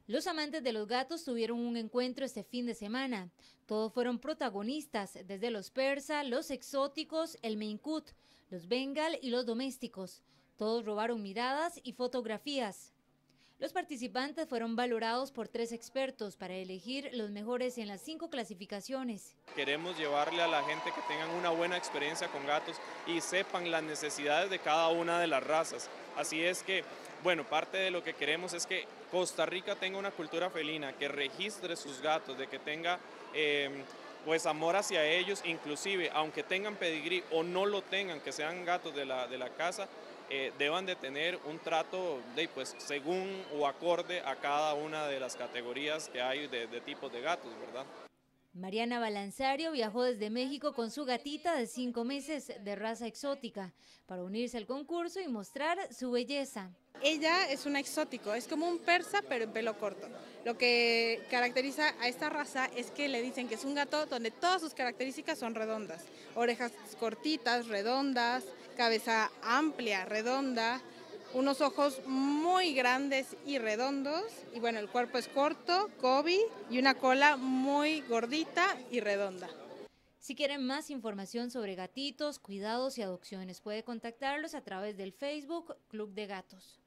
Los amantes de los gatos tuvieron un encuentro este fin de semana. Todos fueron protagonistas, desde los persa, los exóticos, el Maine Coon, los bengal y los domésticos. Todos robaron miradas y fotografías. Los participantes fueron valorados por 3 expertos para elegir los mejores en las 5 clasificaciones. Queremos llevarle a la gente que tengan una buena experiencia con gatos y sepan las necesidades de cada una de las razas. Así es que, bueno, parte de lo que queremos es que Costa Rica tenga una cultura felina, que registre sus gatos, de que tenga pues amor hacia ellos, inclusive aunque tengan pedigrí o no lo tengan, que sean gatos de la casa, deban de tener un trato pues, según o acorde a cada una de las categorías que hay de tipos de gatos, ¿verdad? Mariana Balanzario viajó desde México con su gatita de 5 meses de raza exótica para unirse al concurso y mostrar su belleza. Ella es un exótico, es como un persa pero en pelo corto. Lo que caracteriza a esta raza es que le dicen que es un gato donde todas sus características son redondas. Orejas cortitas, redondas, cabeza amplia, redonda, unos ojos muy grandes y redondos, y bueno, el cuerpo es corto, Kobe, y una cola muy gordita y redonda. Si quieren más información sobre gatitos, cuidados y adopciones, puede contactarlos a través del Facebook Club de Gatos.